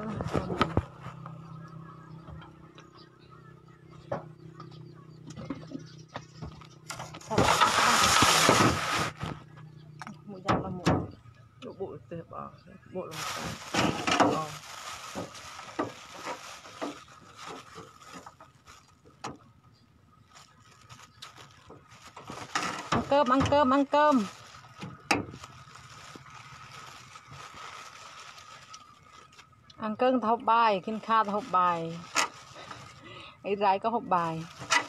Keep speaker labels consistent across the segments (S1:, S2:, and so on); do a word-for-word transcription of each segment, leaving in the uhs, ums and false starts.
S1: một dao là một
S2: bộ tệp à bộ là một
S1: ăn cơm ăn cơm ăn cơm ăn cơm hộp bài kinh kha hộp bài ấy rái có hộp bài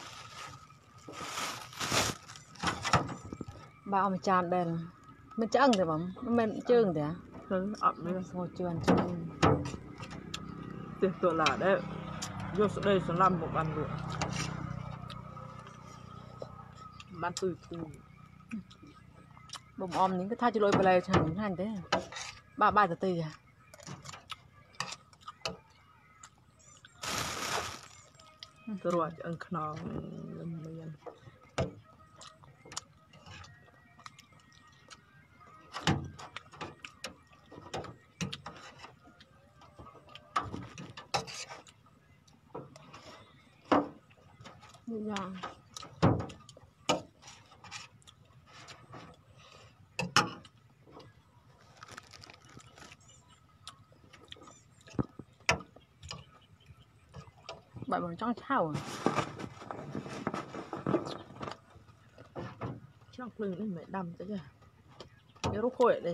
S1: bao mà tràn đèn mình chăng thì bấm mình trương thì à
S2: ẩm lên
S1: ngồi chuồn chuồn
S2: tiền tựa là đấy vô số đây số năm một bàn nữa bán từ từ
S1: bụng om những cái thay cho lôi bờ lề chẳng hành thế ba ba từ từ à
S2: rồi ăn khno miền
S1: dạ bạn bằng trong chảo
S2: trong lưng này mẹ đâm tới kìa cái rút khôi ở đây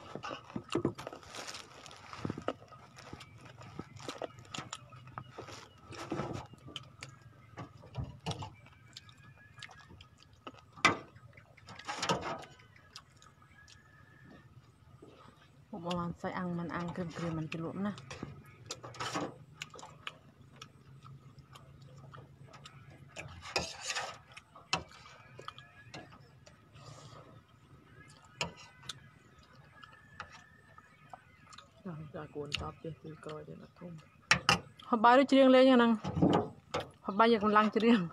S1: một lần phải ăn mình ăn cơm cơm mình cái luộm nè
S2: ra cuốn tóc chứ thì coi để nó thông
S1: hộp bài nó riêng lên nha năng hộp bài giờ còn lăng riêng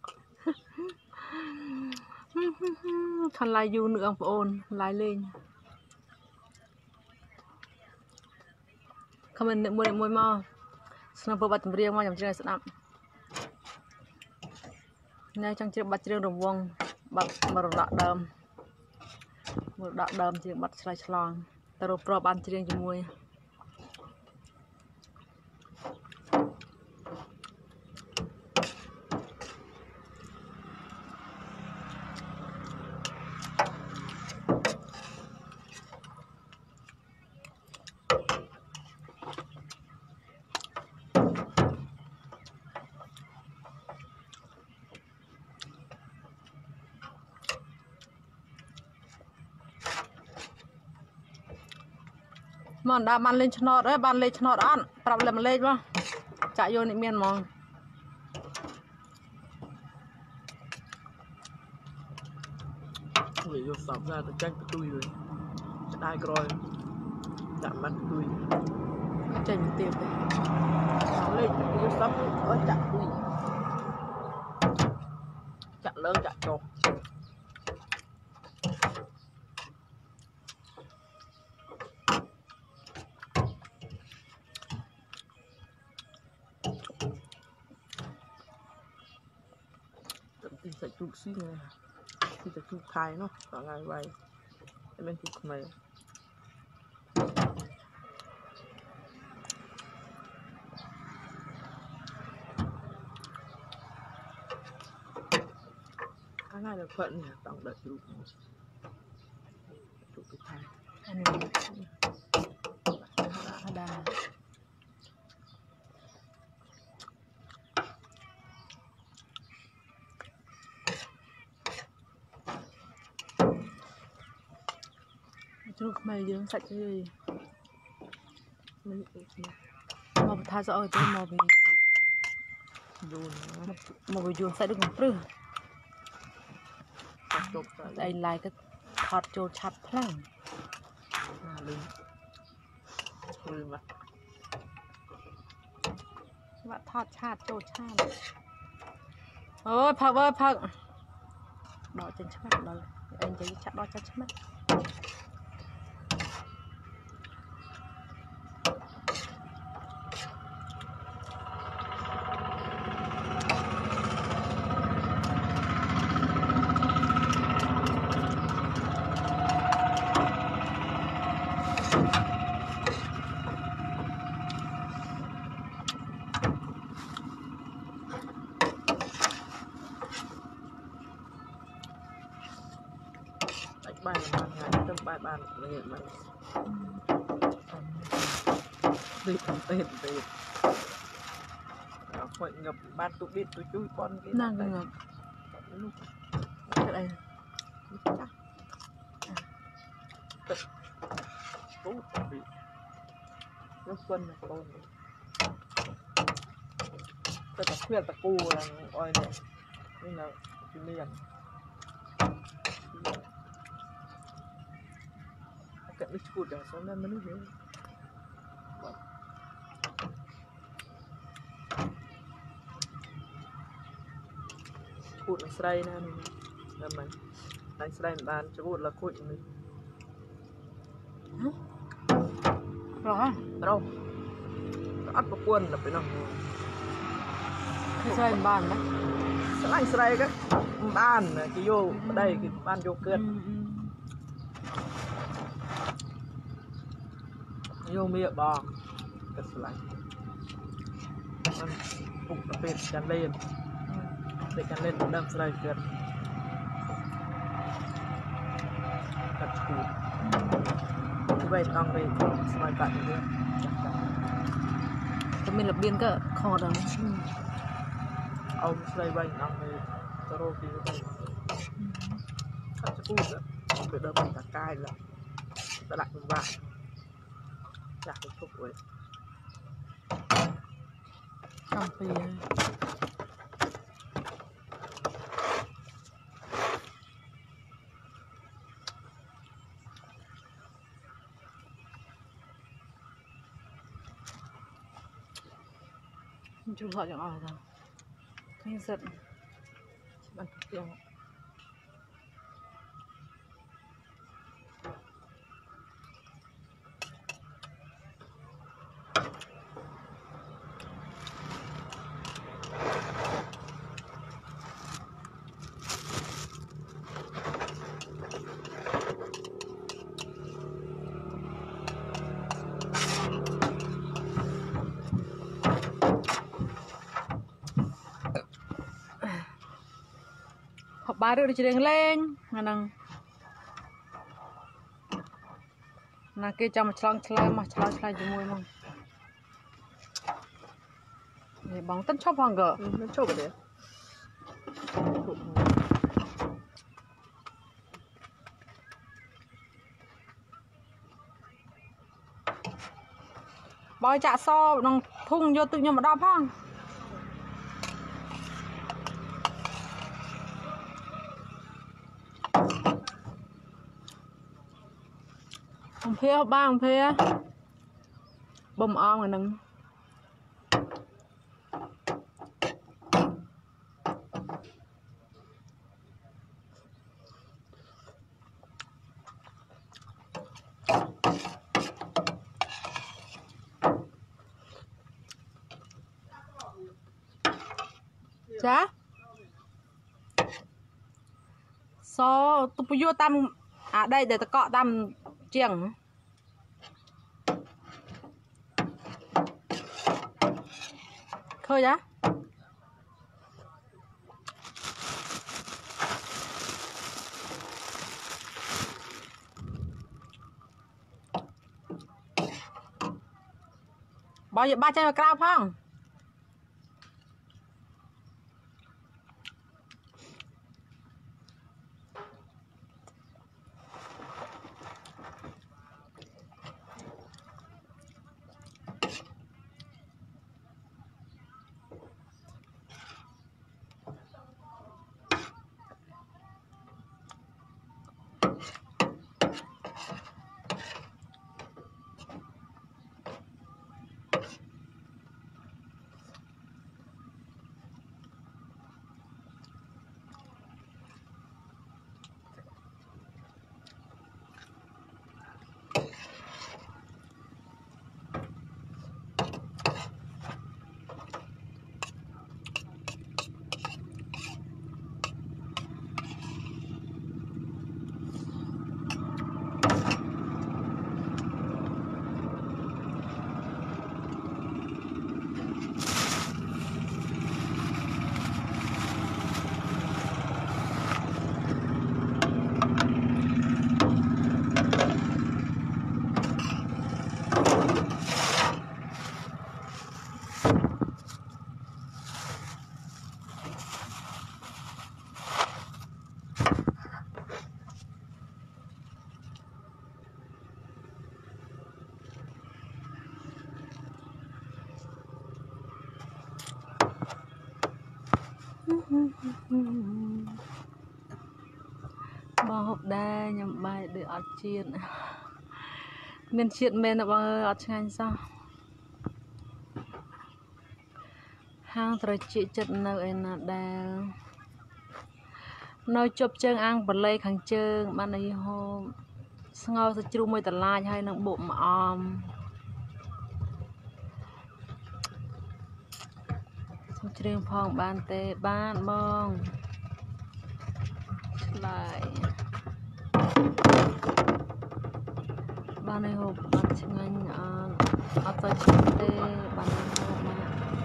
S1: thằng lai du nữa ông ôn lai lên không mình mua mua mò xong rồi bắt riêng mà nhầm riêng sẽ nằm nay trong chiếc bắt riêng đồng vuông bắt mà đọt đơm một đọt đơm thì bắt slide slong ta rồi pro ban riêng cho mui mòn đã ban lên chọn đấy ban lên chọn ăn problem lên quá chạy vô nệm miên mòn
S2: người vô sắm ra từ tranh từ tui rồi đai rồi chạm mắt tui
S1: chạy một tiền đấy
S2: nó lên vô sắm ở chạm tui chạm lớn chạm trộn thì sẽ chụp xí này thì sẽ chụp thái nó cả ngày vậy em bên chụp này cái này là phận nhỉ tổng đợi chụp chụp cái thái
S1: anh đà chút mày dưỡng sạch cái gì màu tha rõ rồi màu bị màu bị dưỡng sạch được một rư đây lại cái thọt trôi chặt lắm bạn thọt chặt trôi chặt ôi phật ơi phật đỏ trên mắt rồi anh thấy chặt đỏ trên mắt
S2: lại bàn người mà đi cầm tiền tiền phải ngập ban tụ biết tụi chui con cái
S1: nàng cái ngập
S2: lúc
S1: cái đây
S2: tốt bị lúc xuân là conแต่ตะเพื่อนตะกูอะไรอ้อยเนี่ยนี่นะกินเลี้ยงแกไม่พูดอย่างสองนั้นมันไม่เห็นพูดในสไลด์นะนี่ทำไมในสไลด์บ้านจะพูดละคุยนึง
S1: rồi
S2: เราอัดประกวนเราไปนั่ง
S1: cái xoay bàn đấy
S2: สไลด์สไลด์ก็บ้านนะกี่โยได้กี่บ้านโยเกิน โยมีบองก็สไลด์มันปลุกเป็นการเล่นในการเล่นดังสไลด์เกินกัดขูดที่ใบต้องไปสไลด์กัดเยอะ
S1: cái mình là biên cái kho đó
S2: เอาสไลด์ใบต้องไปตะโรกีไปกัดจะพูดอะไปเดินไปตะกายแล้วตลาดมันว่าอยากไปทุกเว้ย
S1: trong thì chúng họ chẳng hỏi rằng cái giận bằng tiếng học ba đứa đi chơi lên ngân năng nà kia cho mà chlang chlang mà chlang chlang cho môi mong để bóng tất chóp hoàng gỡ
S2: nó chốt vào đấy
S1: bói chạ so nông thung vô tự nhiên mà đo phong không phía ba không phía bông om rồi nâng chá so tụi vô tâm à đây để ta cọ tâm chiềng khơi giá bao giờ ba trăm gram không bao hộp đa nhầm bài để ọt chiên miền chiên men là bao ọt ngay sao hang trời chị chật nơi là đà nơi chụp chân ăn bật lây kháng chân ban này hôm ngao sẽ chịu môi tạt lai hay nặng bụng mà om trường phòng ban tê ban bong lại ban này hộp bắt nhanh ăn ở tới chân tê ban này hộp mà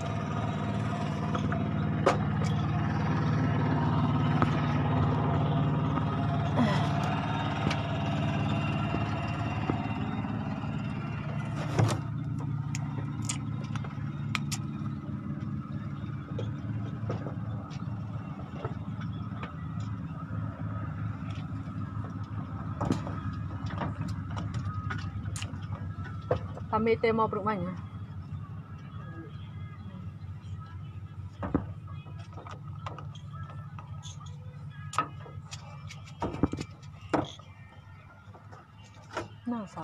S1: kami tema berumahnya. Nah, sap.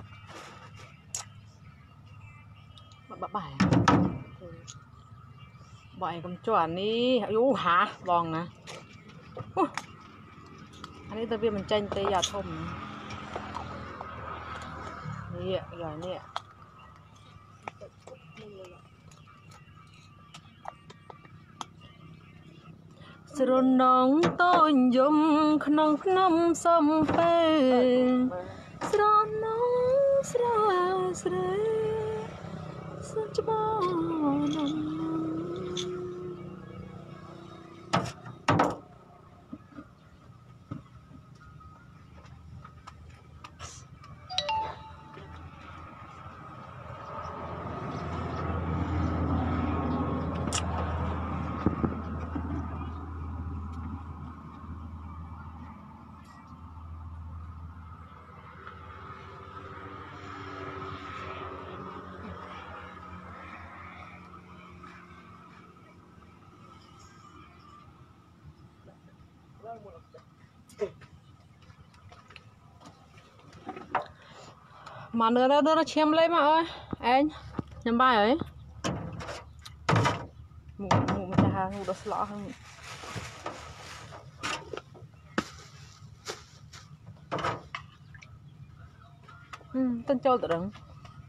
S1: Bak bài. Bài cầm chuẩn đi, ú hả, bòn nè. Anh ấy tao biết mình tranh tê giả thông. Nè, rồi nè. Sro nong tôi dùng khăn khăn xăm phê Sro nong sra sra sra chba nong mà nữa đó nó chém lấy mà ơi anh nhầm bài ấy mù mù mà chả hàng đó lọ hơn ừ tên châu tự đừng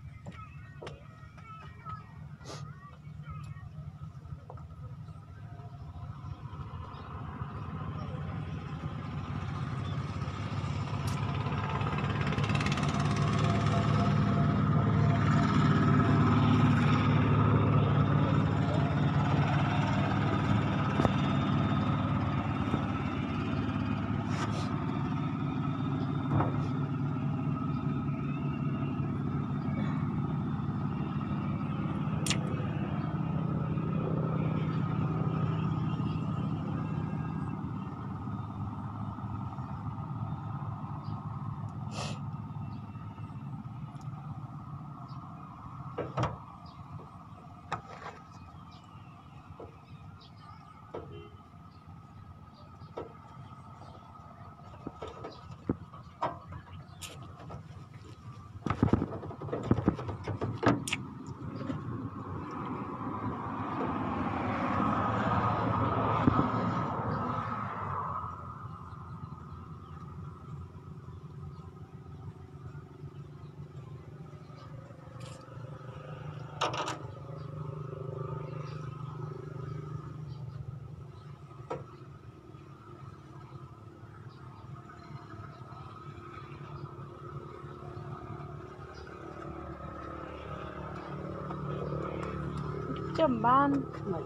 S1: chấm ban vậy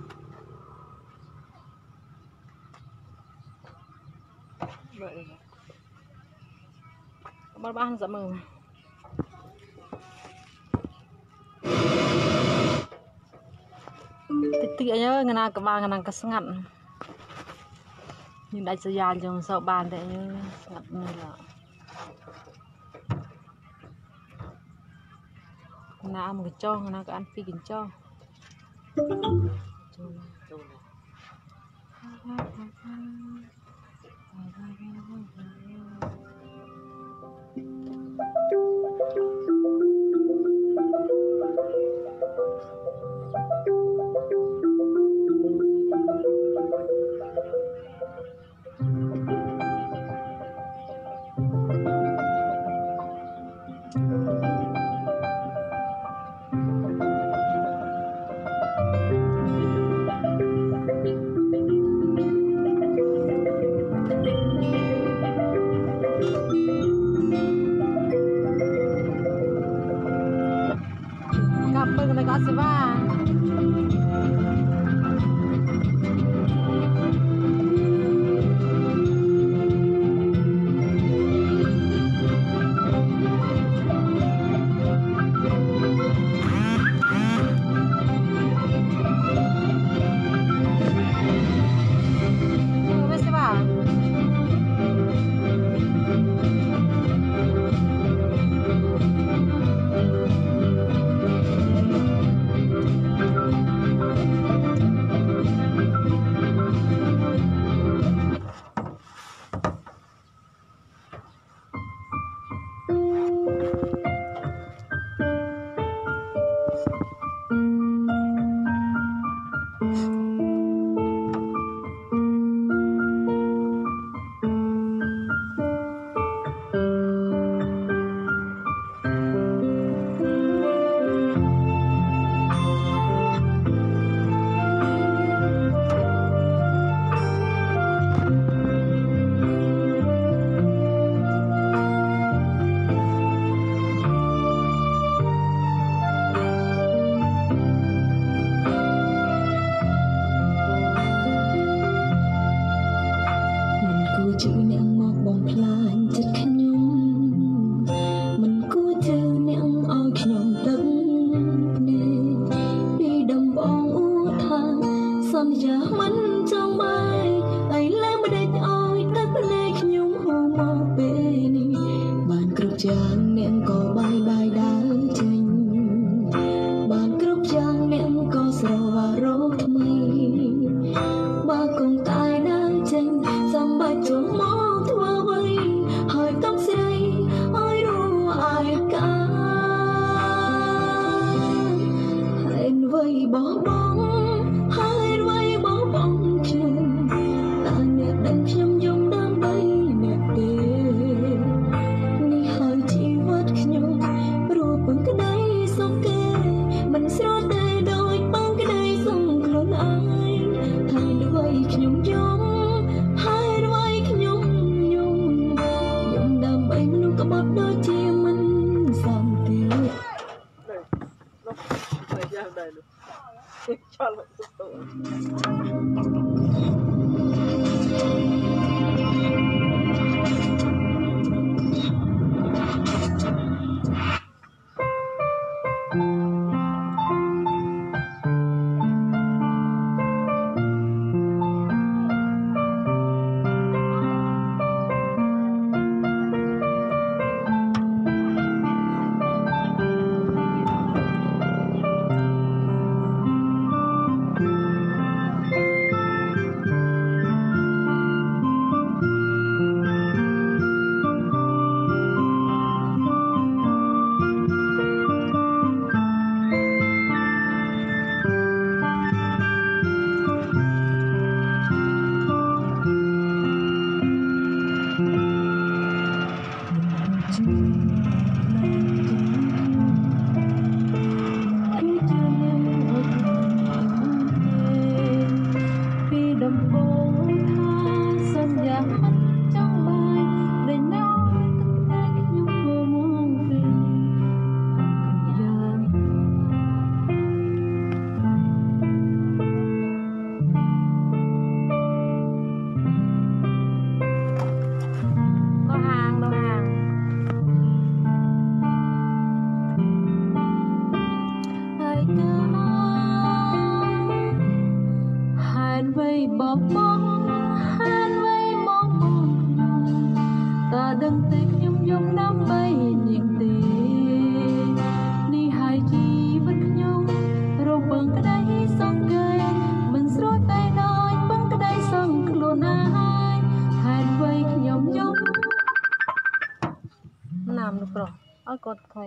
S1: vậy ban ban dạ mừng titik aja ngana ke bang ngana kesengat nhìn đại sứ giàn trong sau bàn để ngặt như là ngana một cái cho ngana cái ăn phi kín cho សង្กดค่อย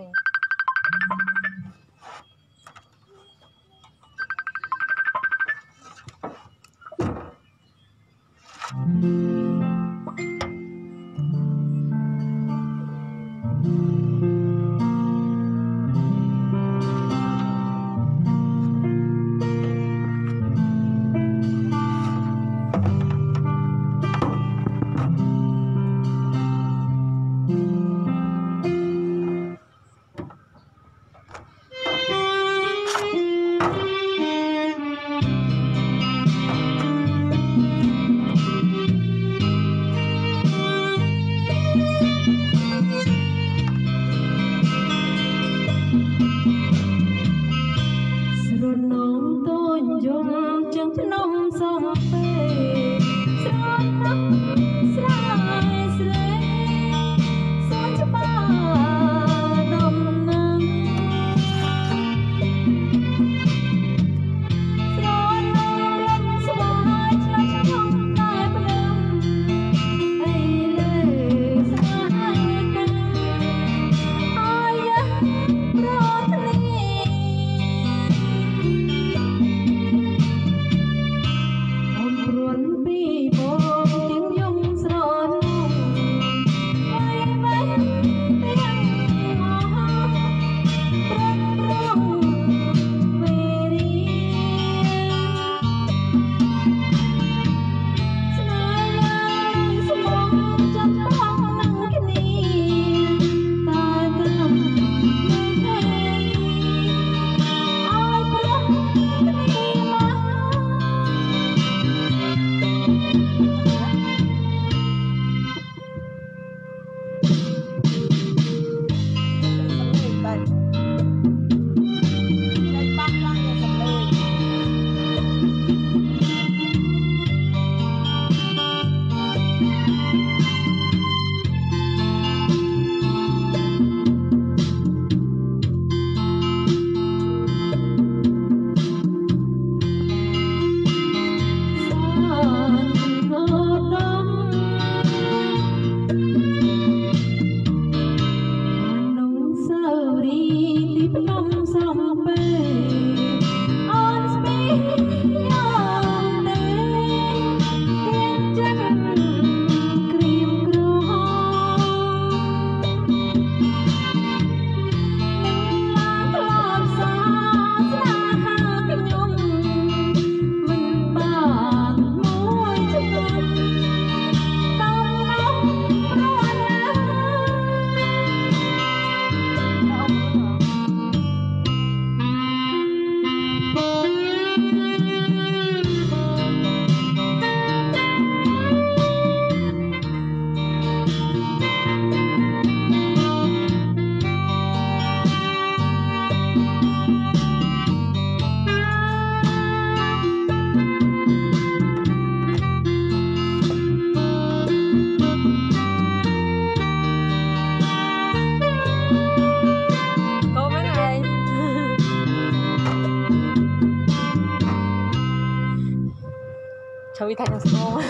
S1: ชวิทันสโกม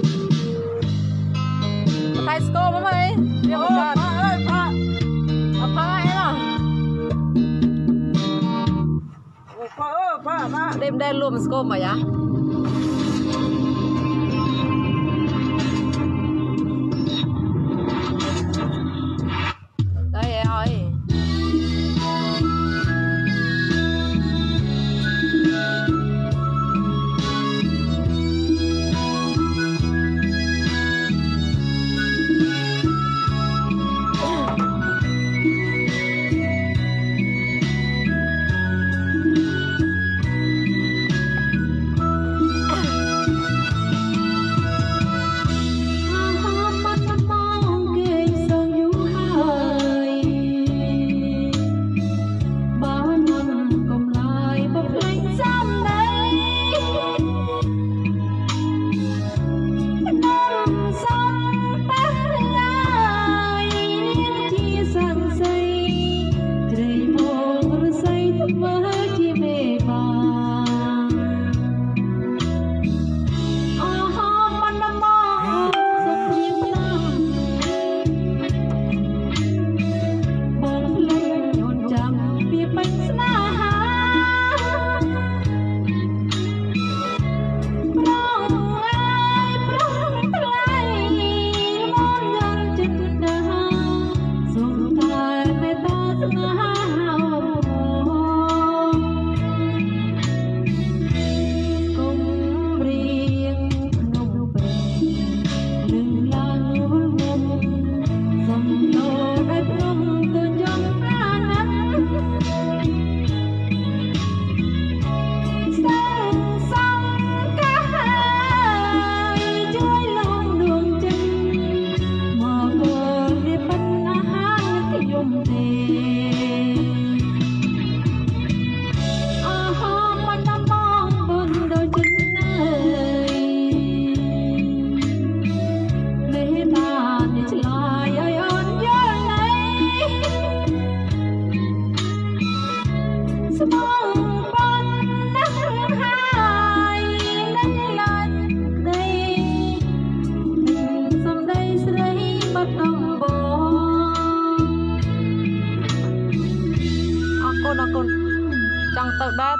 S1: ไทยสโกมไหมเรียกว่าพระเอ้ยพระเอาพระไอ้เนาะพระเออพระมาเด่มได้รวมสโกมไหมยะได้เอ้ย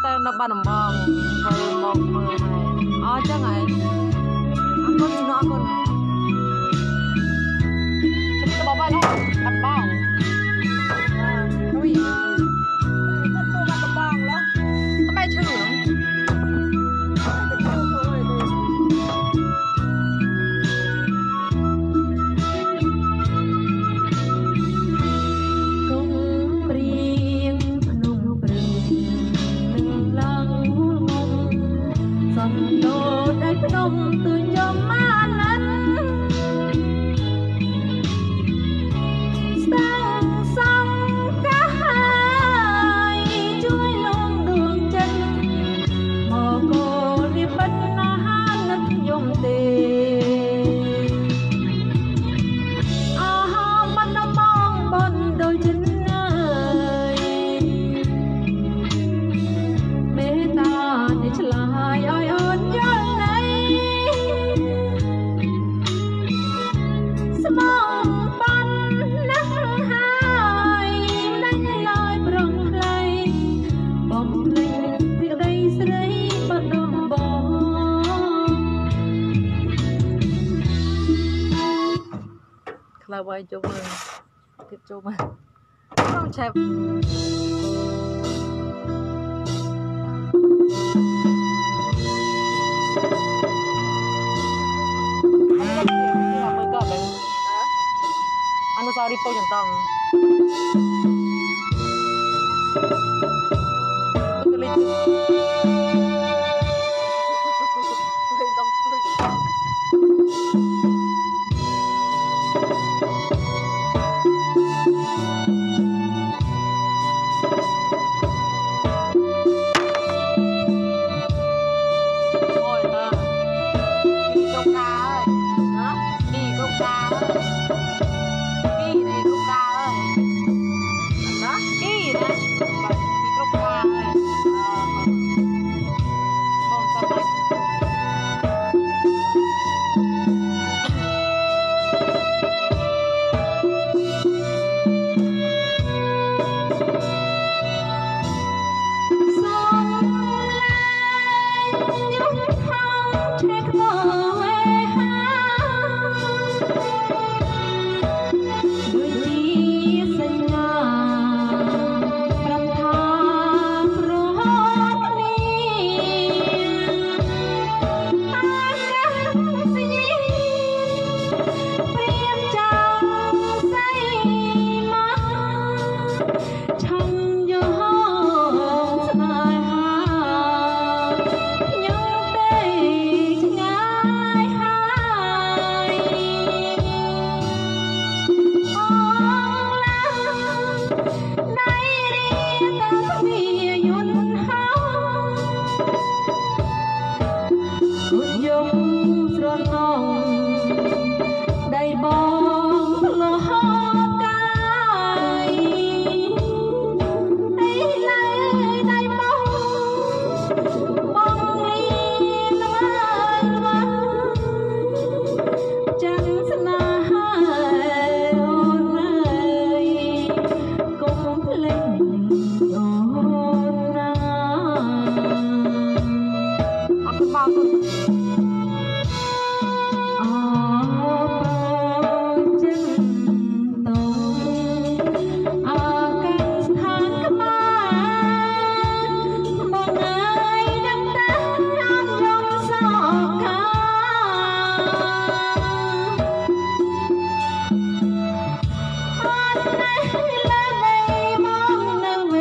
S1: ទៅនៅបាត់ដំបងទៅមកមើលហើយអញ្ចឹងហើយអរគុណអរគុណជិះទៅបបហើយណាបាត់បងអុយទៅទៅបាត់ដំបងឡោះតបែឈឺเราไว้จบมือติดจบมาต้องใช้มือก็เลยอนุสาวรีย์โปรยต้อง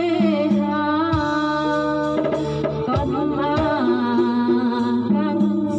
S1: ស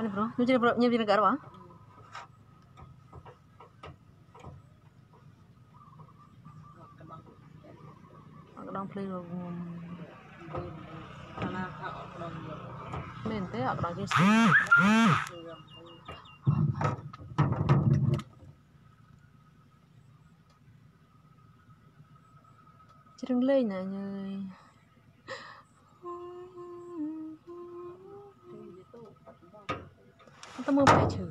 S1: Ini bro, nyuci bro, nyuci negara bang. Kadang play lo. Lente ya kadang kis. Chừng lên nè nhơi. Tao mơ phải chữ.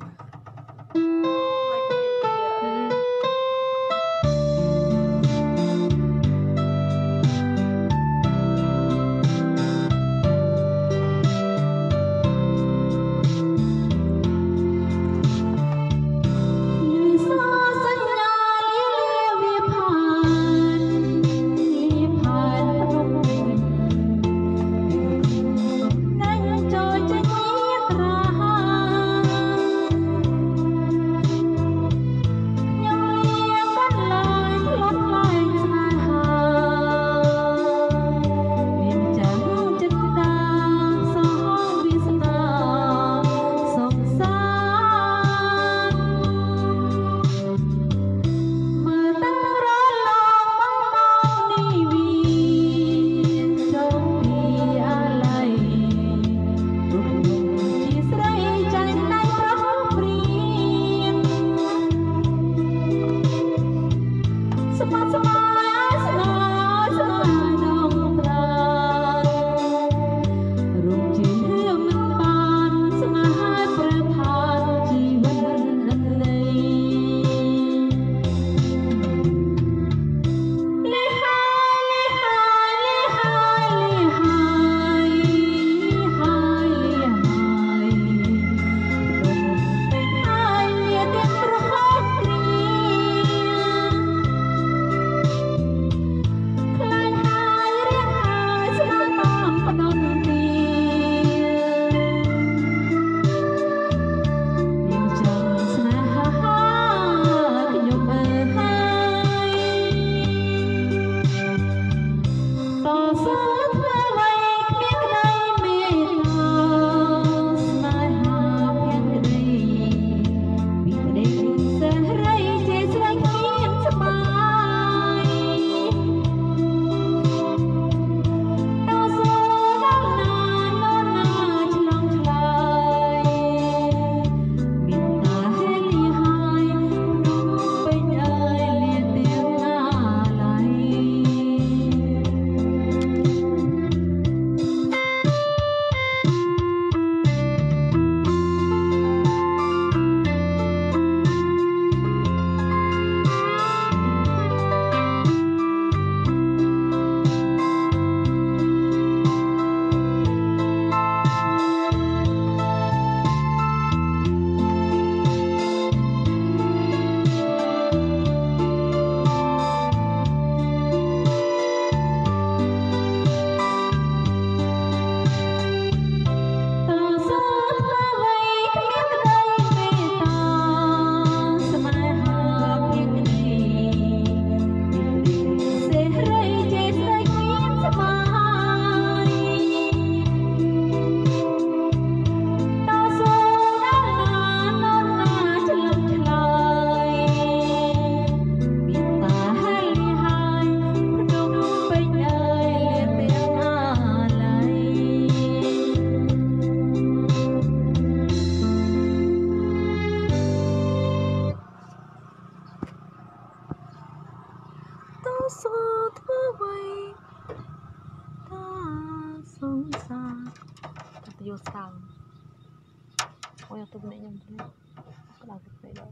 S1: Vô sao? Ôi tôi nãy nhầm thế. Cái nào cái đó.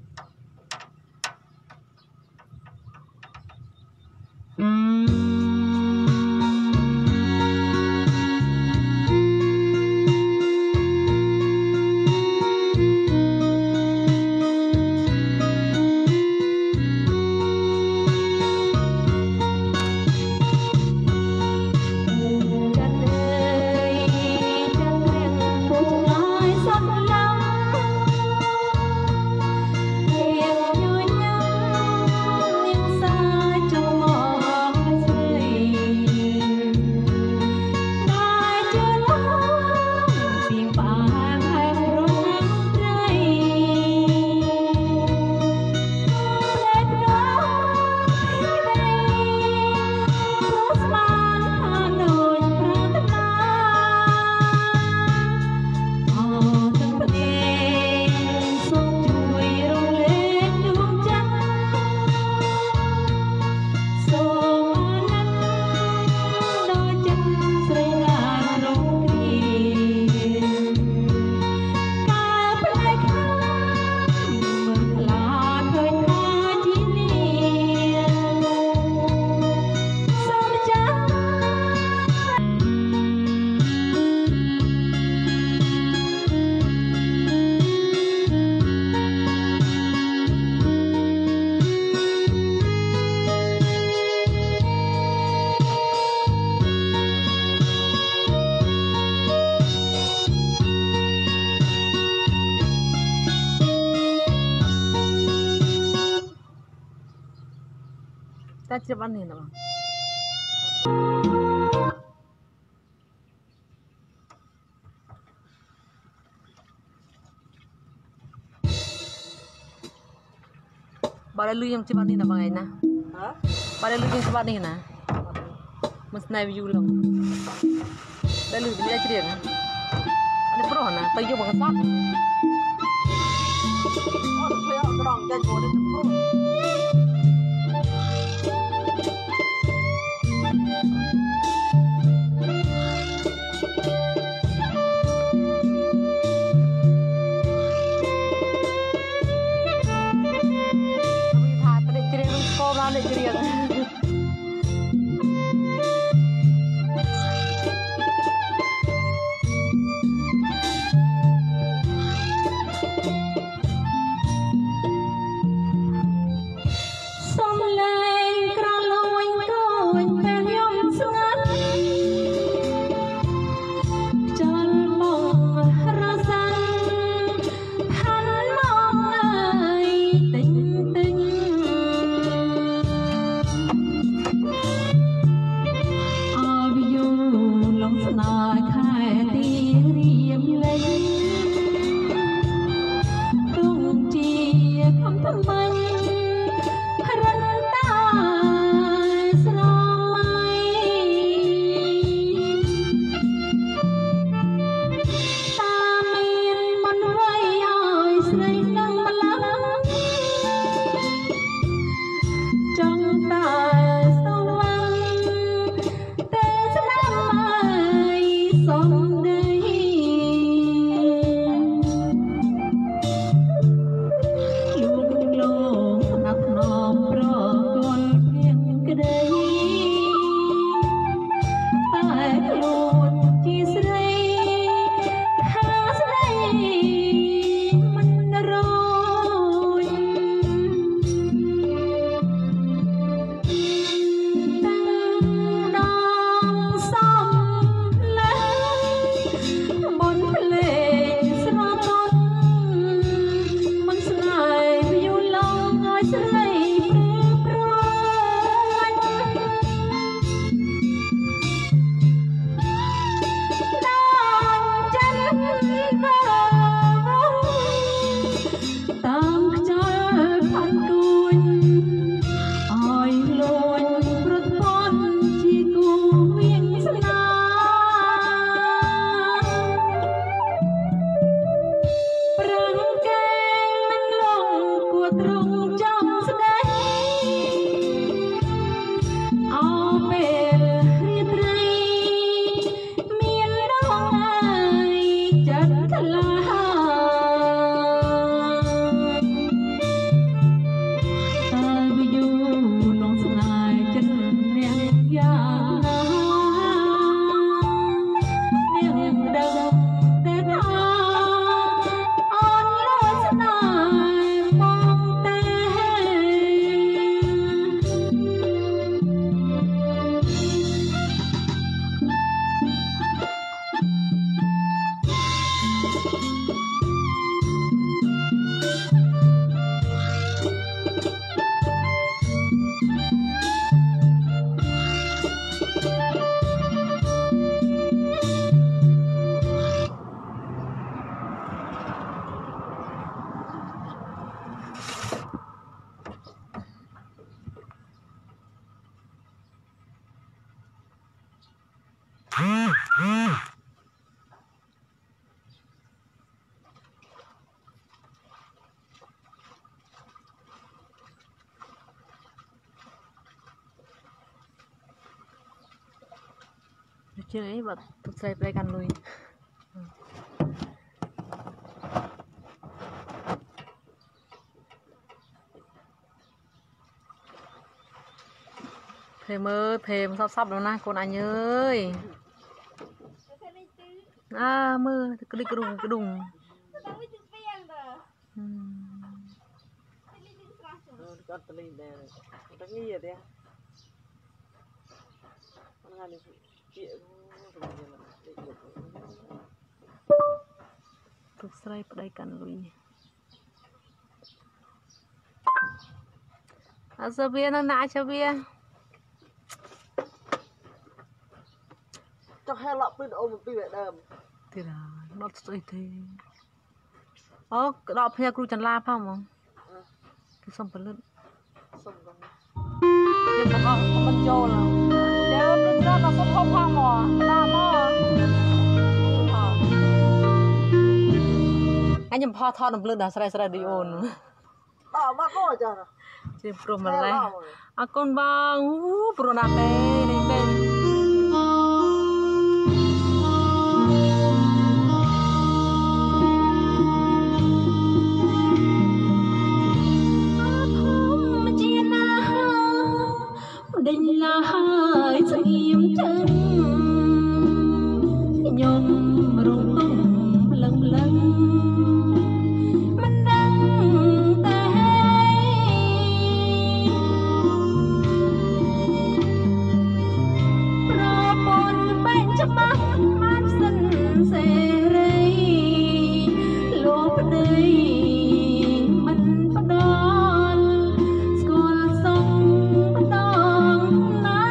S1: ta chưa ăn gì nào bà đây lưu em chưa ăn gì nào bằng ngày na bà đây lưu em chưa ăn gì nào mình này view lòng đây lưu cái gì đấy anh ấy pro hả tay vô bằng sắt Hãy subscribe cho kênh Ghiền Mì Gõ để không bỏ lỡ những video hấp dẫn chưa ấy và tôi sẽ phảiกันลุยthêm ơi thêm sắp sắp rồi na con anh ơi à mưa cái đi cái đùng cái đùng tục sợi đây cần lùi à sao bia nó nãy cho bia
S2: hay lọ pin ôm pin vậy đầm
S1: thì là nó sợi thì ó đọ phê cú chân la phải không cái xong phần lớn
S2: xong rồi
S1: nhưng mà họ không cho là nếu nó ra nó không không hoa mò la mò anh nhầm pha thon nằm lưng đã sài sài đi ôn
S2: đỏ mà có chưa
S1: chỉ pro mà lấy à con bang pro nát tê này tê đình là hai sự im chân nhom rung tung lâng lâng mình đang tay ra bồn bên trong mắt mắt xinh xề lúa đây mình bắt đón school sông bắt đón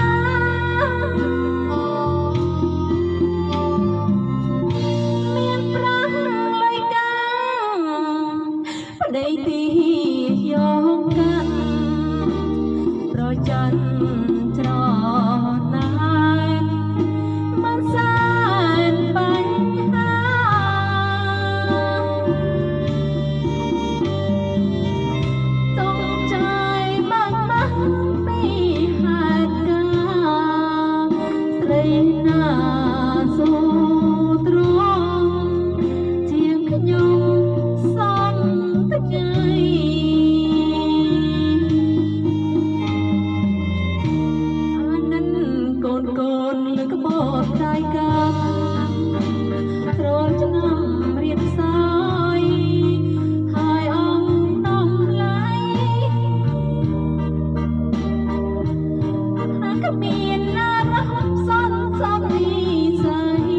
S1: đây thì gió cắt rồi chân tròn nai mang san bánh hà trong trái mang mắt bị hạt ca lấy na dù tròn chiếc nhung son cồn cồn lên cái bọt tai ca rồi cho năm riêng sai hai ông nằm lại cái miền na rắp son son đi say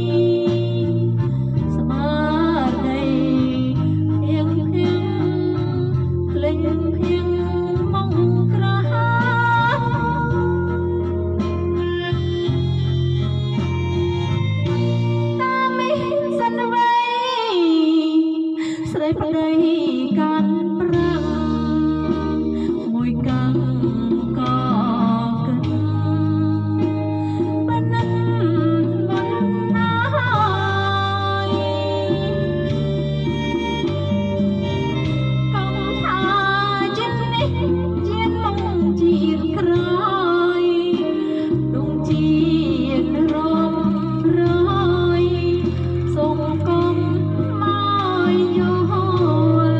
S1: sama đây hieng hieng lên hieng mong ra sợi đây can prang mùi căng cò cân bên nắng bên nai công tha trên đi trên mong chiên cày đông chiên rôm rơi sông công mai vô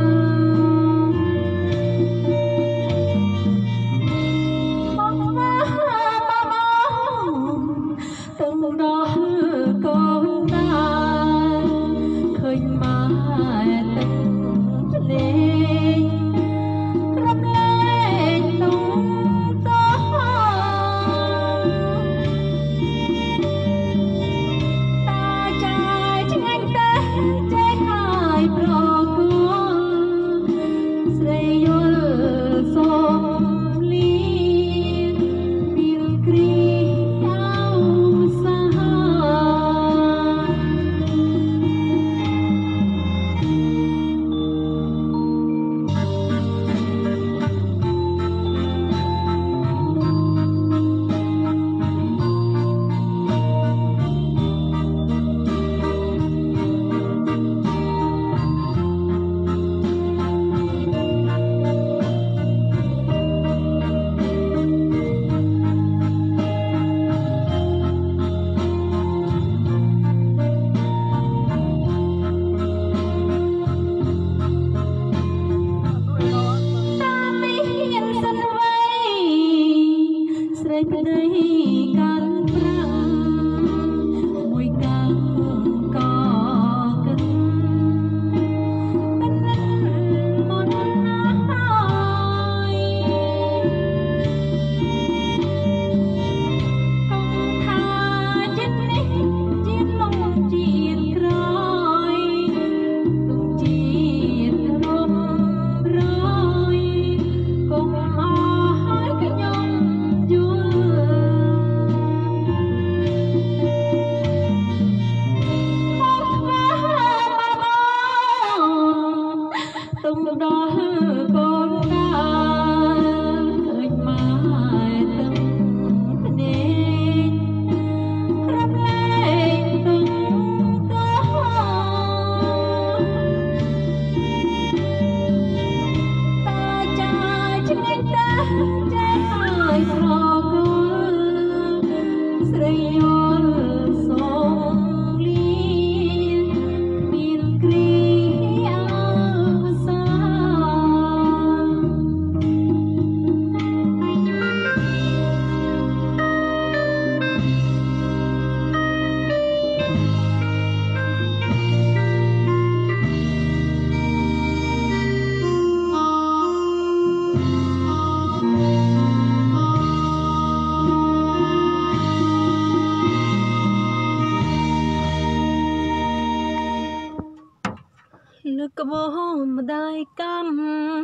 S1: กบ่มาได้กำ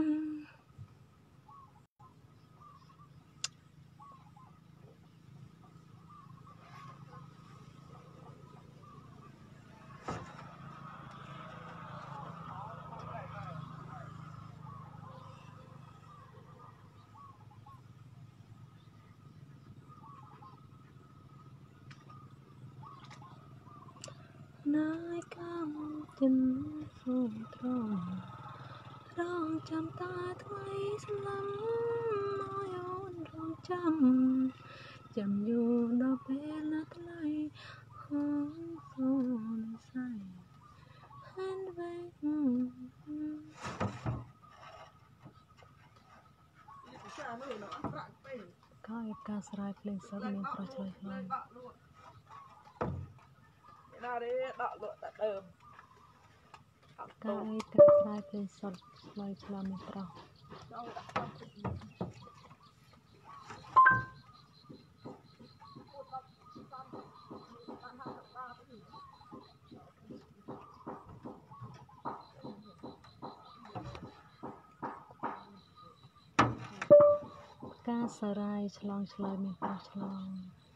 S1: นายกำจนสูงตรงร้องจำตาถอยสลัมน้อยอ่อนร้องจำจำอยู่ดอกเป็นละไกลห้องโซนใส่หันไปก็เอกสารเพลงสดมีประชาชน
S2: น่าได้ดอกเลยแต่เดิม
S1: ก็เอกสารเพลงสดลอยฉลามมีประกาสรายฉลองฉลอยมีประฉลอง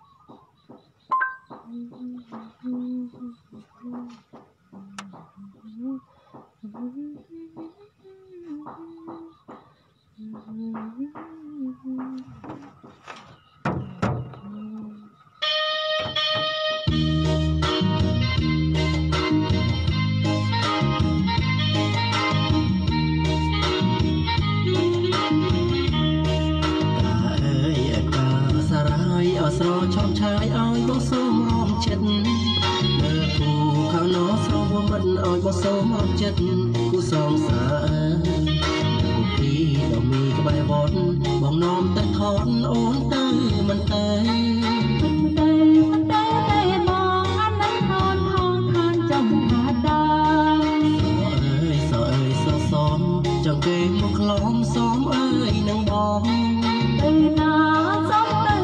S1: ស្រោចឆាយឲ្យបោះសូមរំចិត្តមើលគូខាងណោស្រោមិនឲ្យបោះសូមរំចិត្តគូសងសាគូពីដល់មីក្បែរវត្តបងនោមតែថនអូនទៅមិនទៅមិនទៅមិនទៅតែបងអាននឹងថនថងខានចំថាដាអើយសអើយសសំចង់គេមកក្លំសំអើយនឹងបងទៅណាសំទៅ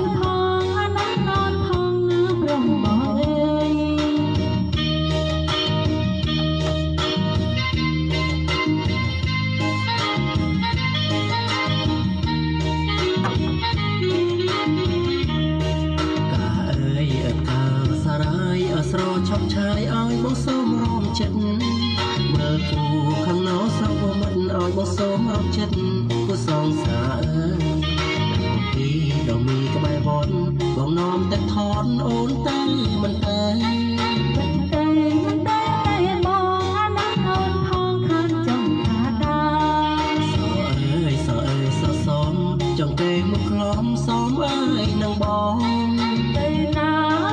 S1: ស្រោឆឆាយឲ្យបោះសូមរំចិត្តមើលគូខាងណោស្រោមិនឲ្យបោះសូមរំចិត្តគូសងសាពីដល់មីក្បែរវត្តបងនោមតែថនអូនទៅមិនទៅមិនទៅមិនទៅតែបងអានឹងអូនផងខាងចំថាដាសអើយសអើយសសំចង់គេមកក្លំសំអើយនឹងបងទៅណា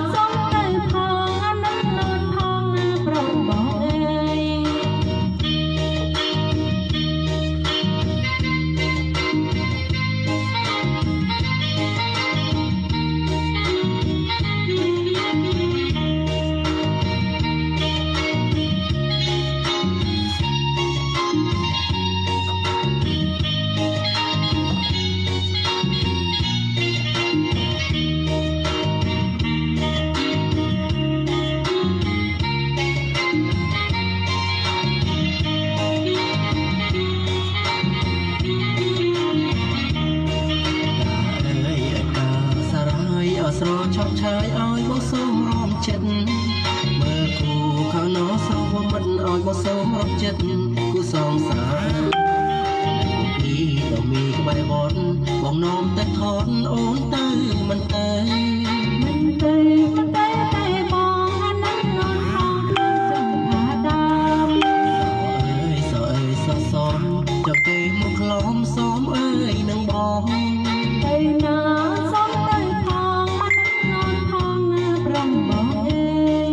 S1: ស្រោឆឆាយឲ្យបោះសូមរំចិត្តមើលគូខាងណោស្រោមិនឲ្យបោះសូមរំចិត្តគូសងសា
S3: เรามีกใบบอนบอกน้อมแต่ทอนโอนเตยมันเตย
S1: มันเตยมันเตยเตยบองอันนั้นนอนห้องข้างจังผาดาม
S3: เอ้ยสอเอ้ยสอซ้อมจะเกยมุกล้อมซ้อมเอ้ยนางบอง
S1: เตยนาซ้อมเตยทองอันนั้นนอนห้องปรองบอกเอ้ย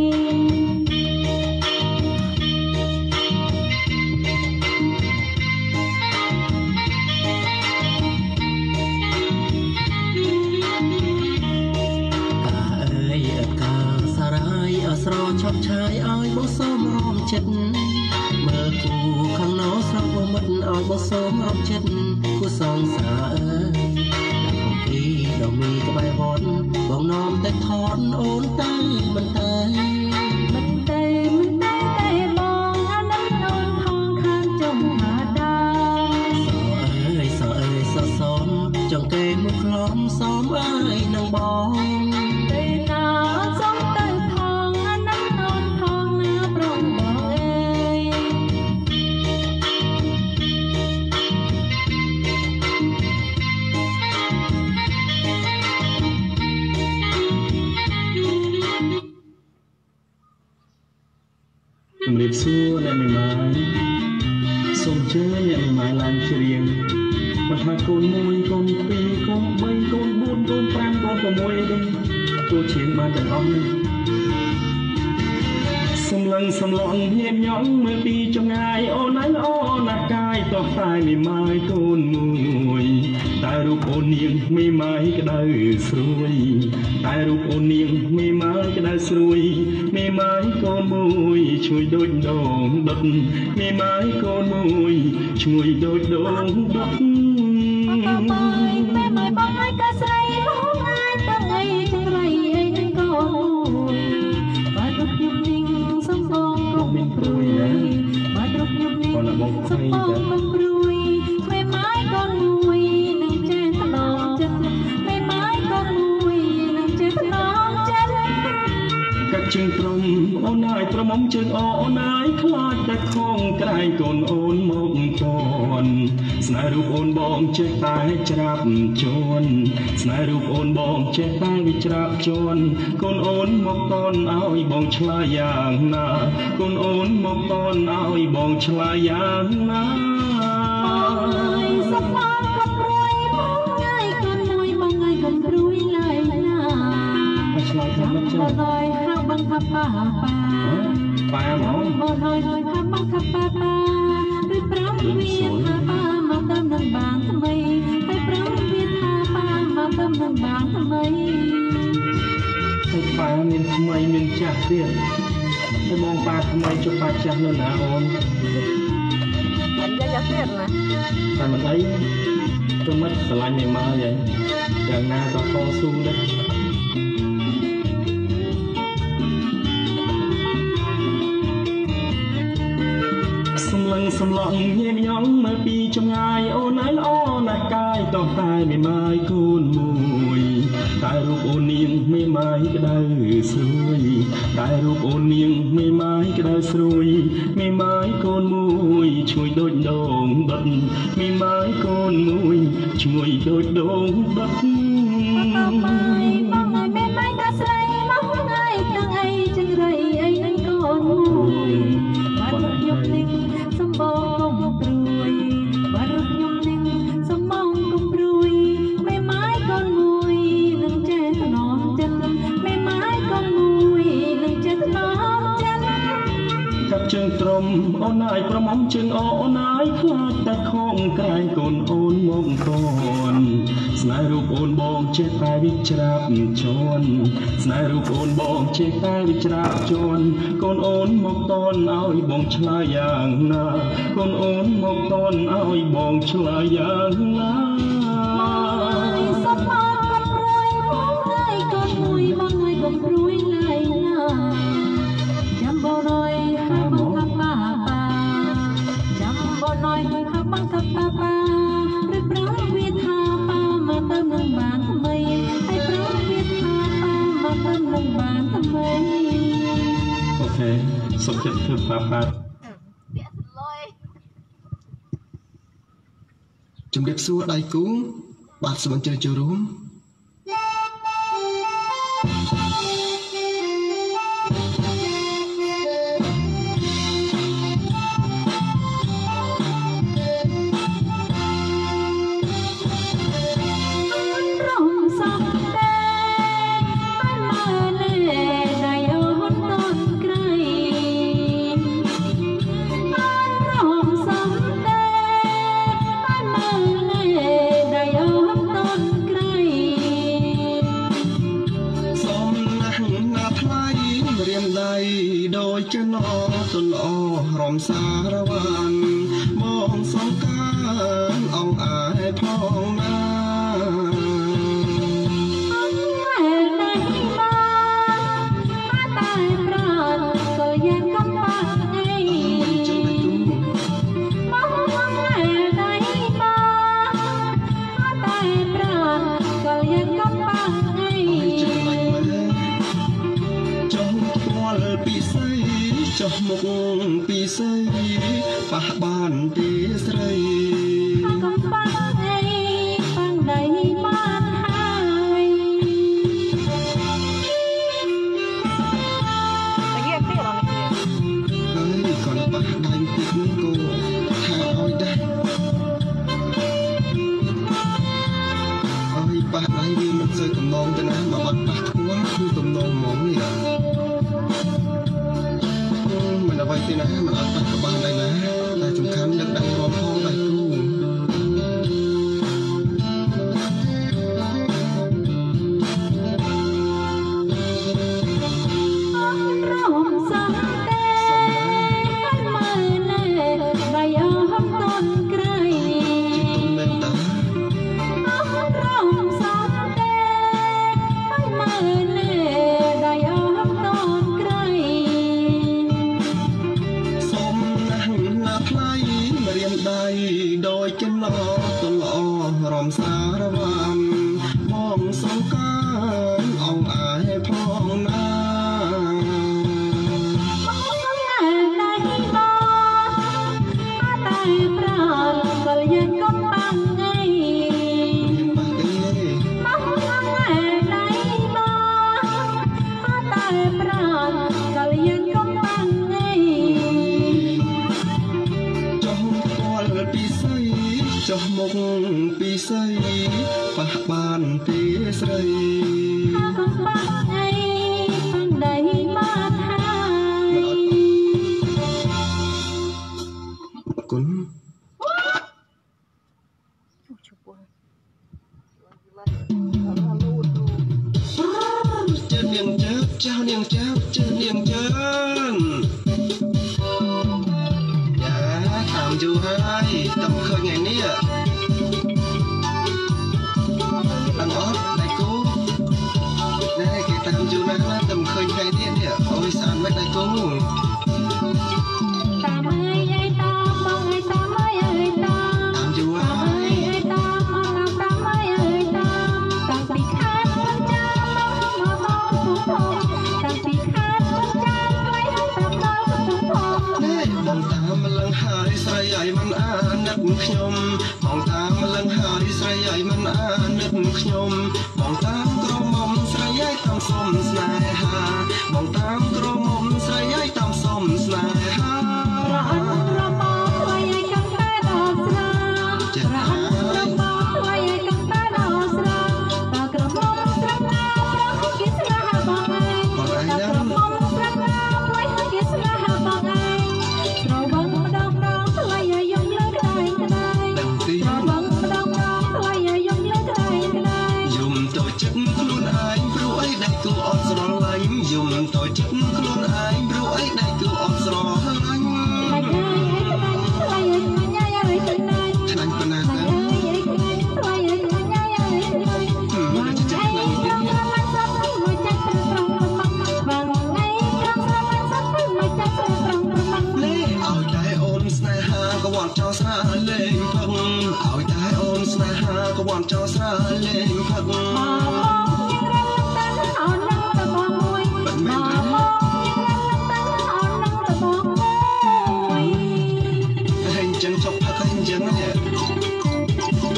S3: สรอชอบชายอ้อยบ่ซ้อมรอมเช็ดเมื่อกูข้างนอกสรอบ่มัดอ้อยบ่ซ้อมรอมเช็ดกูสองสาเอ้ยดังของพี่เรามีกใบบอนบอกน้อมแต่ทอนโอนเตยมันเตย
S1: มันเตยมันเตยเตยบองอันนั้นนอนห้องข้างจงผาดาม
S3: สอเอ้ยสอเอ้ยสอซ้อมจงเกยมุกล้อมซ้อมเอ้ยนางบอง
S1: เตยนาซ้อมเตยทองอันนั้นนอนห้องปรองบอกเอ้ย
S4: ជំរាបសួរអ្នកមេម៉ាយសូមជើញអ្នកមេម៉ាយឡើងច្រៀងមិនថាកូនមួយកូនពីរកូនបីកូនបួនកូនប្រាំកូនប្រាំមួយទេចូលច្រៀងបានទាំងអស់នេះសំឡឹងសំឡងញៀមញងមើលពីចម្ងាយអូនអើអូនណាកាយតោះតែមេម៉ាយកូនមួយតែរូបអូននាងមេម៉ាយក្តៅស្រួយតែរូបអូននាងមេម៉ាយក្តៅស្រួយមេម៉ាយកូនមួយជួយដូចដងដុតមេម៉ាយកូនមួយជួយដូចដងដុត
S1: មេម៉ាយមេម៉ាយបងឲ្យកាស្រីបងឲ្យទាំងអីចង្រៃអីនឹងកូនបាត់ខ្ញុំនេះសំបងកុំព្រួយបាត់ខ្ញុំនេះសំបងកុំព្រួយមេម៉ាយកូនមួយនឹងចេះថ្នមចិត្តមេម៉ាយកូនមួយនឹងចេះថ្នមចិត្ត
S4: កាត់ជើងត្រង់អូនហើយប្រមុំជើងអូនហើយខ្លាចតែខំក្រែងកូនអូនមកតនស្នេហ៍រូបអូនបងចេះតែច្រាប់ជន់ស្នេហ៍រូបអូនបងចេះតែវិច្រាប់ជន់កូនអូនមកតនឲ្យបងឆ្លើយយ៉ាងណាកូនអូនមកតនឲ្យបងឆ្លើយយ៉ាងណា
S1: អើយសប្បានកុំព្រួយបងហើយកូនមួយបងហើយកុំព្រួយឡើយណា
S4: ឆ្លើយថាមិនចា
S1: បងហើយហៅបងថាប៉ាប៉ា
S4: ប៉ាហ្មង
S1: បងហើយហៅបងថាប៉ាប៉ាឬប្រាប់វាថាប៉ាមកទៅនឹងបានថ្មីហើយប្រាប់វាថាប៉ាមកទៅនឹងបានថ្មី
S4: តែប៉ាមានថ្មីមានចាស់ទៀតតែបងប៉ាថ្មីចុះប៉ាចាស់នៅណាអូន
S1: មិនយ៉ាយ៉ាទៀតណា
S4: តែមិនអីទៅមិនស្រឡាញ់មេម៉ាយហើយយ៉ាងណាក៏តស៊ូដែរសំឡឹងសំឡងញៀមញងមើលពីចម្ងាយអូនហើយអូនណាកាយតោះតែមេម៉ាយកូនមួយតែរូបអូននាងមេម៉ាយក្តៅស្រួយតែរូបអូននាងមេម៉ាយក្តៅស្រួយមេម៉ាយកូនមួយជួយដូចដងដុតមេម៉ាយកូនមួយជួយដូចដងដុត
S1: បងហើយបងហើយមេម៉ាយក៏ស្រីមកហើយទាំងអីចង្រៃអីនឹងកូនមួយបាត់ខ្ញុំនេះសំបងកុំព្រួយបាត់ខ្ញុំនេះសំបងកុំព្រួយមេម៉ាយកូនមួយនឹងចេះថ្នមចិត្តមេម៉ាយកូនមួយនឹងចេះថ្នមចិត្ត
S4: កាត់ជើងត្រង់អូនហើយប្រមុំជើងអូនហើយខ្លាចតែខំក្រែងកូនអូនមកកូនស្នេហ៍រូបអូនបងចេះតែវិច្រាប់ជន់ស្នេហ៍រូបអូនបងចេះតែវិច្រាប់ជន់កូនអូនមកតនឲ្យបងឆ្លើយយ៉ាងណាកូនអូនមកតនឲ្យបងឆ្លើយយ៉ាងណា
S1: សប្បានកុំព្រួយបងហើយកូនមួយបងហើយកុំព្រួយឡើយណាចាំបងរយហៅបងថាប៉ាប៉ាចាំបងរយហៅបងថាប៉ាប៉ាឬប្រាប់វាថាប៉ាមកទៅនឹងបានថ្មីហើយប្រាប់វាថាប៉ាមកទៅនឹងបានថ្មី
S4: អូខេសុខចិត្តធ្វើប៉ាប៉ា
S3: ជំរាបសួរដៃគូបាទសូមអញ្ជើញចូលរួមដោយចំណោទន្លោរំសារវ៉ាន់មកសង្ការអង្គអាយផងណាចុះមុខពីស្រីប៉ះបានទេស្រីកំបាំងអីបាំងដៃបានហើយតែគេទីរនគេហើយគាត់ប៉ះដៃតិចនេះក៏ថាឲ្យដែរហើយប៉ះដៃវាមិនសូវទំនងទៅណាមកបាត់ប៉ះធ្ងន់គឺទំនងហ្មងនេះមិនអ្វីទេណាមិនអត់ប៉ះក្បាលដែរណាតែសំខាន់ដឹកដៃរំផងដៃគូដោយចំណោទន្លោរំសារវ៉ាន់មកសង្ការអង្គអាយផងណាតែប្រាណក៏យើងកំបាំងអីមកតែប្រាណក៏យើងកំបាំងអីចុះពីស្រីចុះមុខពីស្រីប៉ះបានទេស្រីកំបាំងអីបាំងដៃបានហើយគុណជើងនាងជើងចៅនាងជើងជើងនាងជើងតាមយូរហើយតំឃើញថ្ងៃនេះដឹងអត់ដៃគូណែគេតាមយូរណាស់ណាតំឃើញថ្ងៃនេះនេះអូយស្អាតមែនដៃគូតាមអើយអើយតាមបងអើយតាមអើយអើយតាមយូរហើយអើយតាមអត់តាមអើយអើយតាមតាំងពីខាតមិនចាំមកមកទុំផងតាំងពីខាតមិនចាំໄວតាមដល់ទុំផងណែបងតាមលឹងហើយស្រីឲ្យមិនអាណិតខ្ញុំបងតាមលឹងហើយស្រីឲ្យមិនអាណិតខ្ញុំបងតាមក្រមុំស្រីឲ្យតាមសុំស្នេហាបងតាមក្រមុំស្រីឲ្យតាមសុំស្នេហារអិនរបស់ស្រីឲ្យកាន់តែដល់ស្រារអិនរបស់ស្រីឲ្យកាន់តែដល់ស្រាតើក្រមុំស្រីណាប្រគិស្នេហាបងឯងតើក្រមុំស្រីណាប្រគិស្នេហាបងឯងស្រវឹងម្ដងម្ដងស្រីឲ្យយំលើក្តៅក្តៅស្រវឹងម្ដងម្ដងស្រីឲ្យយំលើក្តៅក្តៅយំទៅចិត្តខ្លួនឯងព្រោះអីដៃគូអត់ស្រឡាញ់យំទៅចិត្តខ្លួនឯងព្រោះអីដៃគូអត់ស្រឡាញ់ថ្នាញប៉ុណ្ណាទៅថ្លៃឲ្យថ្លៃឲ្យមកចិត្តថ្លៃទៀតមកចាប់មកចាប់ប្រងបងថ្ងៃក្រំស្រឡាញ់សត្វមកចាប់ប្រងលេឲ្យតែអូនស្នេហាក៏វត្តចោលស្រាលេងផឹកឲ្យតែអូនស្នេហាក៏វត្តចោលស្រាលេងផឹកមកយើងរំតាន់អូននឹងទៅបងមួយមកយើងរំតាន់អូននឹងទៅបងមួយហើយអញ្ចឹងចុកផឹកហើយអញ្ចឹង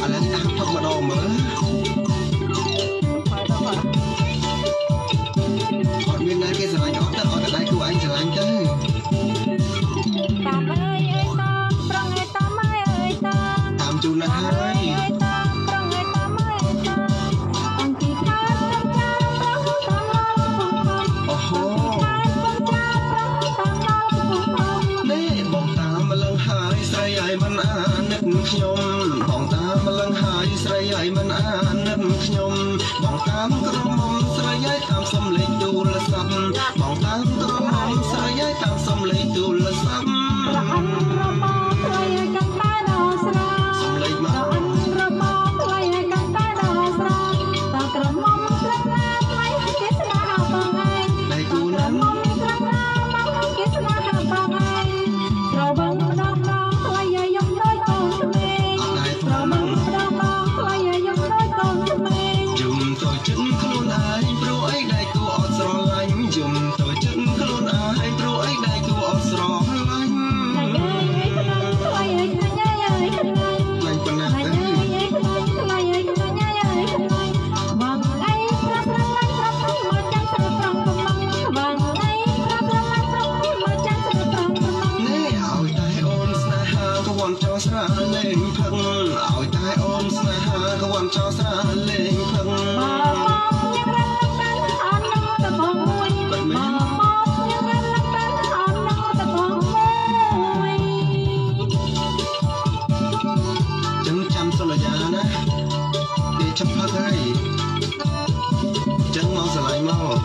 S3: តាមជូនណាស់ហើយអូហូនេះបងតាមម្លឹងហើយស្រីឲ្យមិនអាណិតខ្ញុំបងតាមម្លឹងហើយស្រីឲ្យមិនអាណិតខ្ញុំបងតាមក្រមុំស្រីឲ្យតាមសំលេងទូរស័ព្ទបងតាមក្រមុំស្រីឲ្យតាមសំលេងទូរស័ព្ទរអិនរបស់ថ្លៃឲ្យកាន់តែដល់ស្រោសំលេងមករអិនរបស់ថ្លៃឲ្យកាន់តែដល់ស្រោតក្រមុំស្រីណាថ្លៃឲ្យគេស្នាបងឯងដៃគូណាមុំស្រីណាមកគេស្នាបងឯងស្របងម្ដងម្ដងថ្លៃឲ្យយំដូចកូនក្មេងស្របងម្ដងម្ដងថ្លៃឲ្យយំដូចកូនក្មេងយំទៅចិត្តខ្លួនឯងព្រោះអីដៃគូអត់ស្រឡាញ់យំទៅចិត្តខ្លួនឯងព្រោះអីដៃគូអត់ស្រឡាញ់ចោស្រាលេងផឹកឲ្យតែអូនស្នេហាក៏វ៉ាន់ចោស្រាលេងផឹកបងខ្ញុំរត់ទៅអត់នឹងតបងមួយបងខ្ញុំរត់ទៅអត់នឹងតបងមួយចឹងចាំសន្យាណាគេចាប់ផឹកហើយចឹងមកស្រឡាញ់មក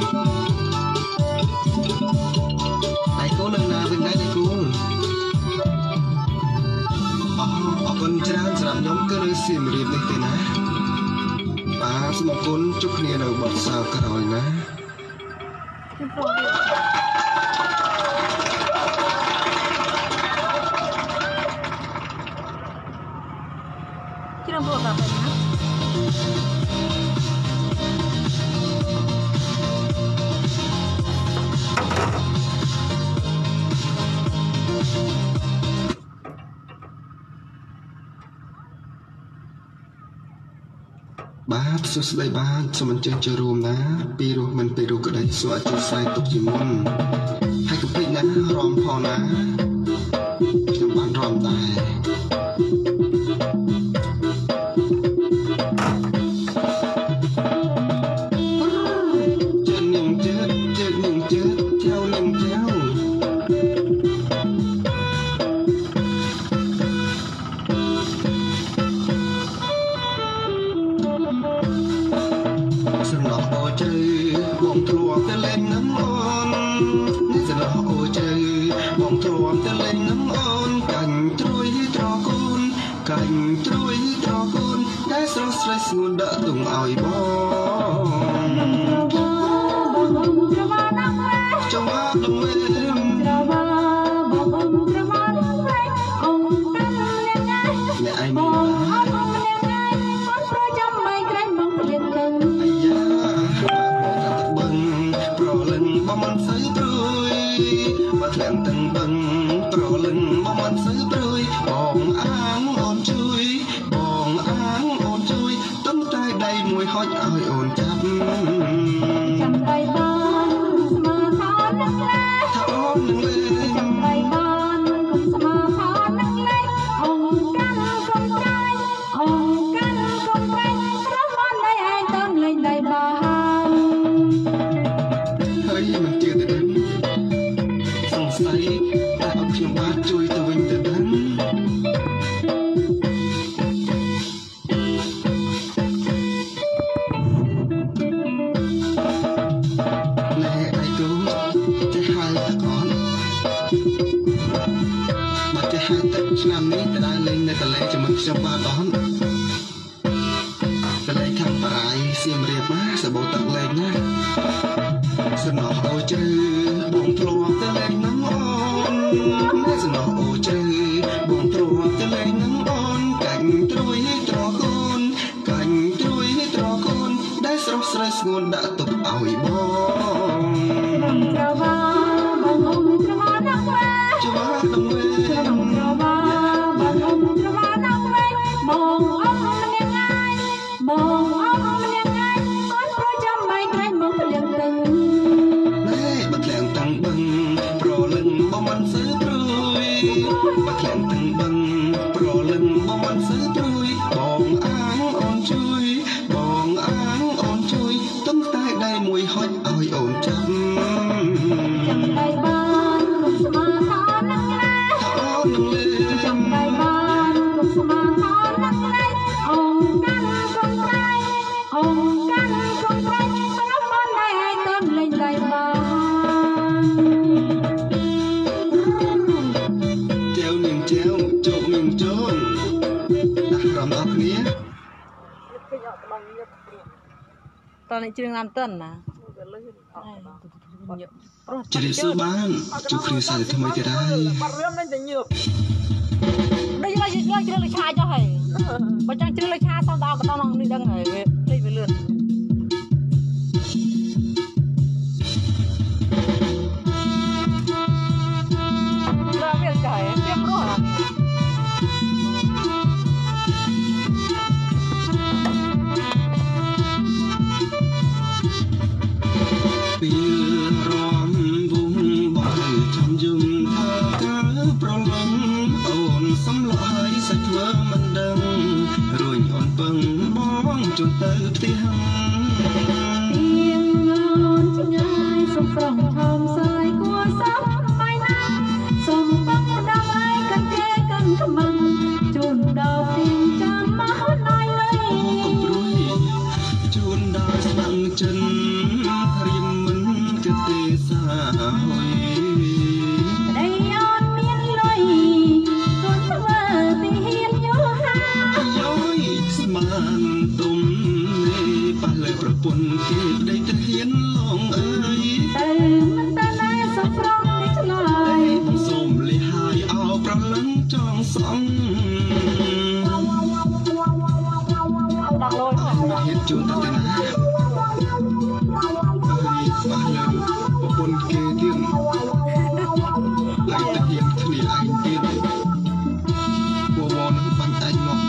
S3: ដៃគូនឹងណាវិញដែរដៃគូអរគុណច្រើនសម្រាប់ខ្ញុំគឺនៅសៀមរាបនេះទេណាបាទសូមអរគុណជួបគ្នានៅបទសើក្រោយណា
S1: ជិះរំពោះដល់ពេលណា
S3: បាទសួស្តីបាទសូមអញ្ជើញចូលរួមណាពីរោះមិនពីរោះក្តីសូមអញ្ជើញស្រីទុកជាមុនហើយកុំភ្លេចណារំផងណាខ្ញុំបានរំដែរជើងនឹងជើងជើងនឹងជើងថៅនឹងថៅស្រណោះអូជើបងធ្លាប់តែលេងនឹងអូននេះស្រណោះអូជើបងធ្លាប់តែលេងនឹងអូនកាញ់ត្រួយត្រកូនកាញ់ត្រួយត្រកូនតែស្រស់ស្រីស្ងួនដាក់ទុំឲ្យបងចង្វាដងវេត្រវាបងបងត្រវាដងវេអូនកាន់លៀងឯងអ្នកឯងបងអត់បងលៀងឯងបងប្រចាំមិនក្រែងបងលៀងនឹងអាយ៉ាបងតែបឹងប្រលឹងបងមិនសូវព្រួយបើធ្លាក់ទាំងបឹងប្រលឹងបងមិនសូវព្រួយបងអាងអូនជួយបងអាងអូនជួយទុំតែដៃមួយហុចឲ្យអូនចាប់ចាំដៃបងស្មើថននឹងលេថាអូននឹងលេចាំដៃបងគុំស្មើថននឹងលេអូនកាន់គុំចាយអូនកាន់គុំចាយប្រមបានដៃឯងទៅលេងដៃបងហើយមិនជឿទៅដឹងសង្ស័យតែអត់ខ្ញុំបានជួយទៅវិញទៅដឹងឆ្នាំនេះតើលេងនៅកន្លែងជាមួយខ្ញុំបាទអត់កន្លែងខាងបារាយសៀមរាបណាសបោទឹកលេងណាសំណោះអូជើបងធ្លាប់ទៅលេងនឹងអូនណាសំណោះអូជើបងធ្លាប់ទៅលេងនឹងអូនកាញ់ត្រួយត្រកូនកាញ់ត្រួយត្រកូនដែលស្រស់ស្រីស្ងួនដាក់ទុកឲ្យបងត្រវាបងអ៊ំត្រវាណាស់វ៉ាច្វាដងវេត្រវាបងអ៊ំត្រវាណាស់វេបងអ៊ំម្នាក់ឯងបងអ៊ំម្នាក់ឯងអូនប្រចាំមិនក្រែងបងលៀងទឹកណែបាត់លៀងតាំងបឹងប្រលឹងបងមិនសូវព្រួយ
S4: มาแข่งตั้งบังโปรลึงบ่มันซื้อจุยบองอ้างอ่อนช่วยบองอ้างอ่อนช่วยต้องตายได้มวยฮอตเอาโอนจำ
S1: จำได้บ้านลูกสมาทอนักแลจำได้บ้านลูกสมาทอนักแลองกันคงใจองกันคงใจสนับบ้านได้ต้นเล่นได้บ้าน
S4: เจ้าหนึ่งเจ้าโจหนึ่งโจนนักรำออกเนี้ย
S1: ตอนนี้จึงนำต้นนะ
S4: จะได้ซื้อบ้านจุครีใส่ทำไมจะได้
S1: đây là gì là chơi cha cho hay bây giờ chơi cha sau đó có tao đi đăng này về đây về lượt là việc chạy tiếp rồi
S4: จนเติบเตี้ย
S1: เตียงนอนที่ง่ายสมปรองทำสายกัวซ้ำไปน้ำสมปังดาวไอ้กันเกกันขมังจุนดาวเตียงจำมาหน่อยเลย
S4: ปรุยจุนดาวสังจันริมมันจะเตะสาย
S1: ได้ย้อนเมียนลอยส่วนตัวตีเฮียนย้อย
S4: ย้อยสมานตุ่มปลายประปนเก็บได้แต่เห็นลองเอ้ย
S1: แต่มันแต่แน่สะพรองนิดหน่อย
S4: ผมสมเลยหายเอาประลังจองสอง
S1: ดังลอย
S4: มาเห็นจูนตั้งแต่นั้นเอ้ยมาเลยประปนเก็บเตียงไอ้ตะเกียงทะเลไอ้เตียงวัววอนบังไอ้หมอก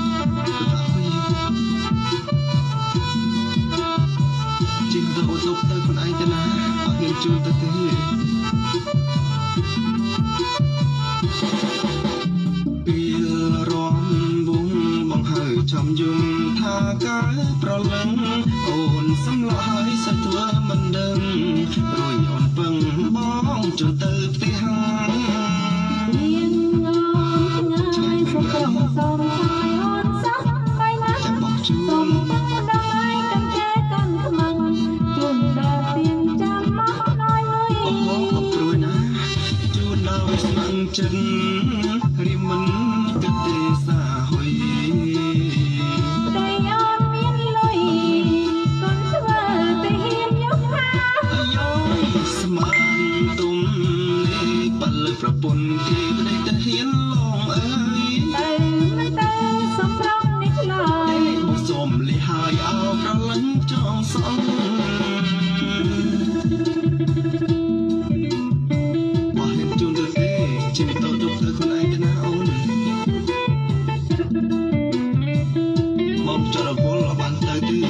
S4: จิงเราตกตะคนไอ้จะนะเอาเห็นจูนตะเตะปีร้อนบุ้งบังเหิชมยุมท่ากายประลังโอนสำลายสะตัวมันเดิมรวยอ่อนปังบ้องจนเติบเตี้ยหัง
S1: เตียงนอนง่ายสมปรองสมชายอ่อนซักไปนะ
S4: จะบอกจู
S1: สมปังดาวไอ้กันเกกันขมังจุนดาวเตียงจำมาหน่อยเลย
S4: โอ้โหปรุยนะจูนดาวสังจันริมมันจะเตะสาหอย
S1: ได้ย้อนเมียนลอยก่อนจะว่าแต่เฮียนยกหา
S4: ย้อยสมานตุ่มปัลเลยประปนเก็บได้แต่เห็นลองเอ้ย
S1: แต่มันแต่สมรองนิดหน่อย
S4: บ่สมเลยหายเอาประลังจองสองว่าเห็นจูนเตอเต้ชีวิตโตจุกเธอคนไอ้จะน่าอ่อนมองจระบอลบันเตอตื้อ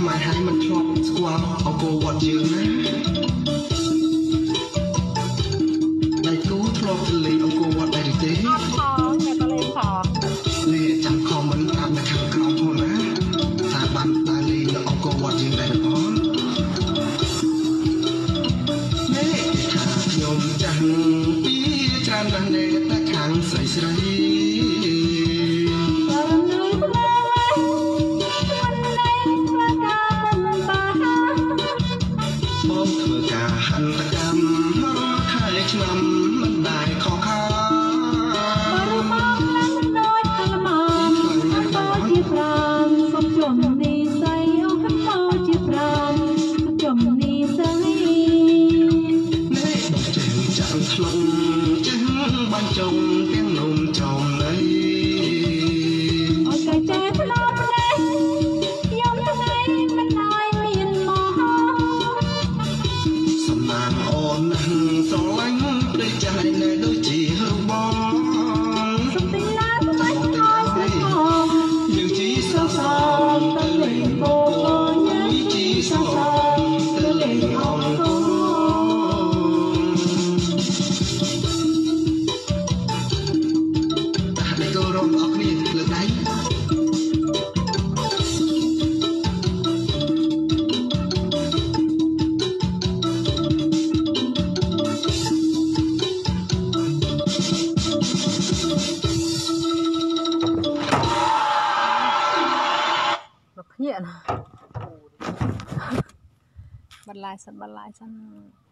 S3: ខ្មែរហើយមិនធ្លាប់ស្គាល់អង្គរវត្តយើងណាដៃគូធ្លាប់ទៅលេងអង្គរវត្តដែរឬទេអត់ផងតែក៏លេងផងនេះចាំខមមិនតាមនៅខាងក្រោមផងណាថាបានដើរលេងនៅអង្គរវត្តយើងដែរផងនេះថាខ្ញុំចាំងពីច្រើនណាស់នៅតែខាងស្រីស្រីហន្តកម្មរាល់ខែឆ្នាំមិនដែលខកខានបរិមាណឡើងដោយអលមកអបជាប្រាំសុំជំនីស័យអស់បជាប្រាំសុំជំនីស័យនេះដល់ចេះចាំឆ្លងចេះបានចង់ទាំងនំចំលៃអត់តែចេះផ្លោផ្លេខ្ញុំថ្ងៃមិនឲ្យមានមកសំណាងអូនស្រឡាញ់ដូចចាស់នៅដូចជាបងសំទិញឡានមិនឲ្យស្គាល់យើងជីសងសំទៅលេងបបយើងជីសងសំទៅលេងអង្គរតែគោរពអរគ្នាលើកដៃ
S1: ភ្ញាក់ណាបន្លាយសិនបន្លាយសិន